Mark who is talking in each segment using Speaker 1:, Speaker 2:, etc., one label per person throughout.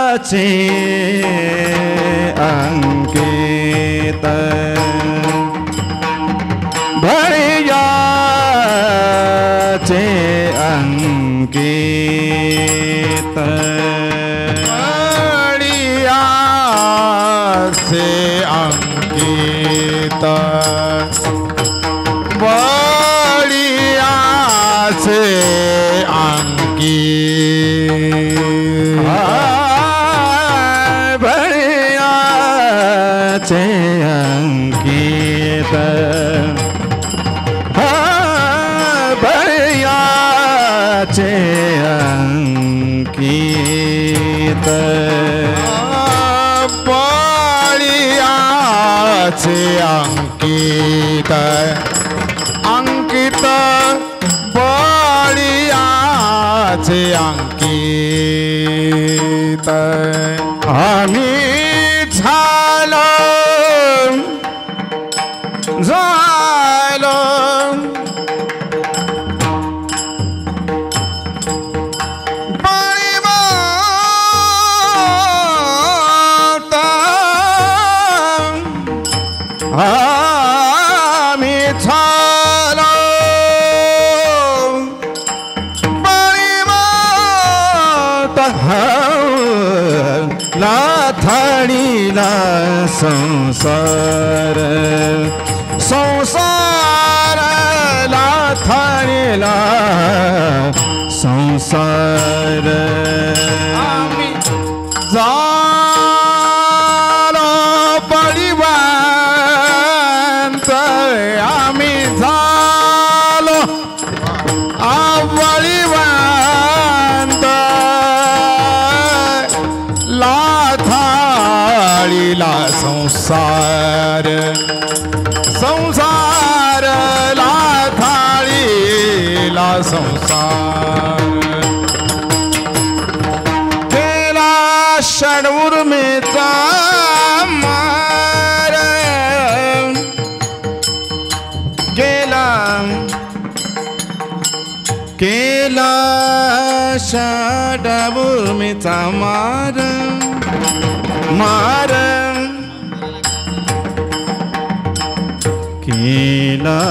Speaker 1: अंकित बळीयाचे अंकित
Speaker 2: बळीयाचे अंकित बळीयाचे अंकित
Speaker 1: बळीयाचे अंकित बळीयाचे अंकित
Speaker 2: बळीयाचे अंकित अंकित बळीयाचे अंकित
Speaker 1: आम्ही झालो
Speaker 2: आम्ही झालो बळीमाता
Speaker 1: लाथाडीला संसार संसार लाथाडीला संसार
Speaker 2: आम्ही झालो बळीवंत आम्ही झालो बळीवंत लाथाळीला संसार संसार लाथाळीला संसार केला षडउर्मीचा मार
Speaker 1: केला षडउर्मीचा मार मार केला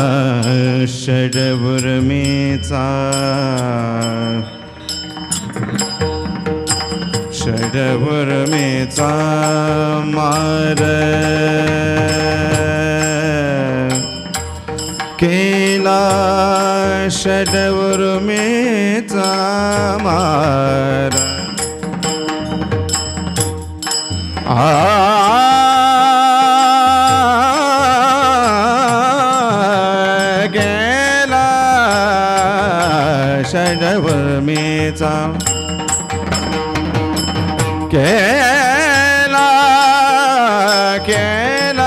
Speaker 1: षडउर्मीचा षडउर्मीचा मार केला षडउर्मीचा मार गेला षडउर्मीचा केला केला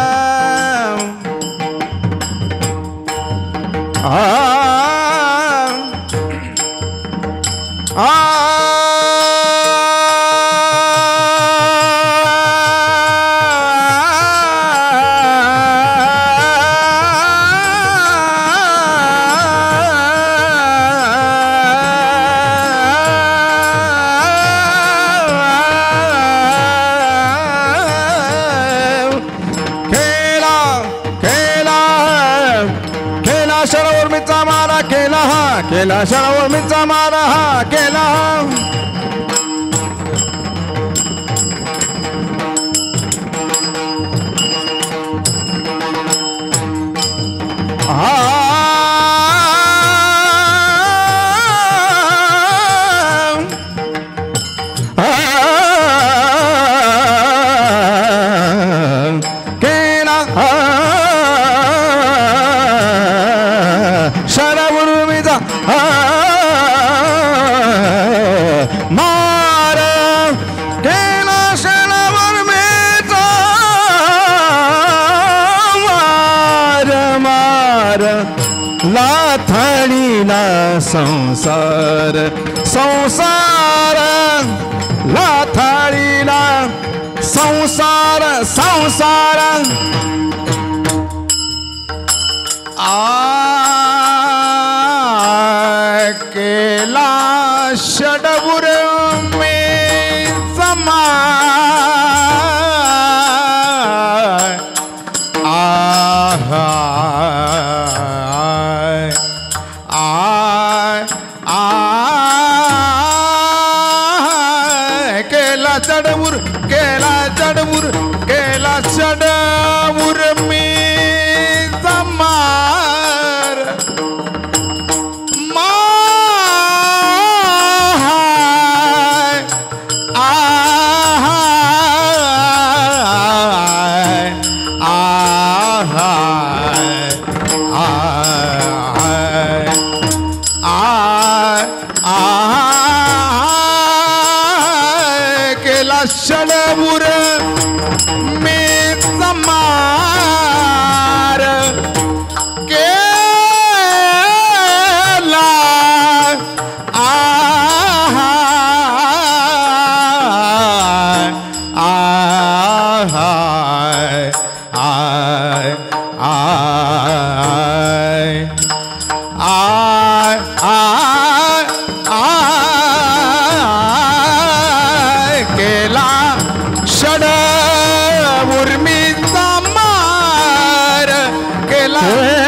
Speaker 1: षडउर्मीचा मारा केला केला षडउर्मीचा मारा केला षडउर्मीचा मार केला षडउर्मीचा मार मार लाथाडीला संसार संसार लाथाडीला संसार संसार
Speaker 2: केला षडउर्मीचा केला चढवूर केला चढवूर केला चढवूर मी जमार केला चढवूर मी जमार केला केला षडवूर मी जमार केला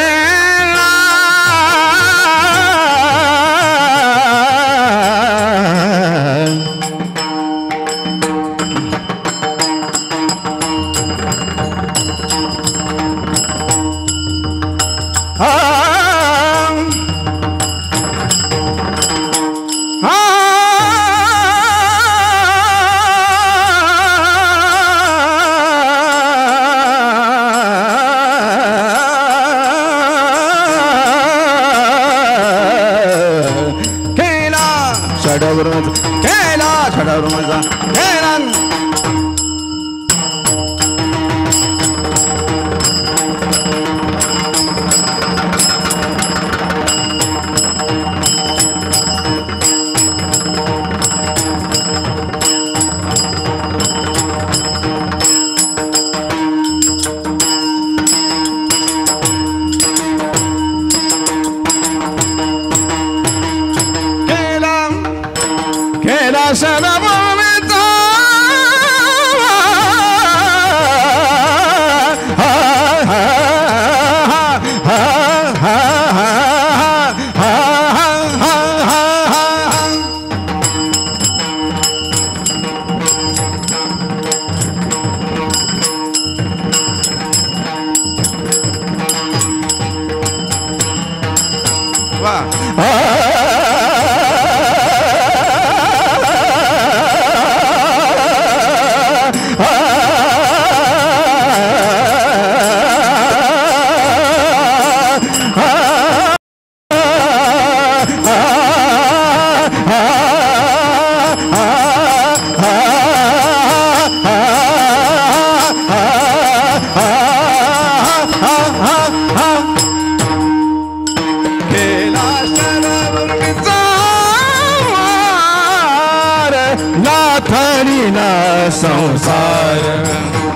Speaker 1: चढवूर केला चढवूर माझा केला केला षडवूर मी नाथनी ना संसार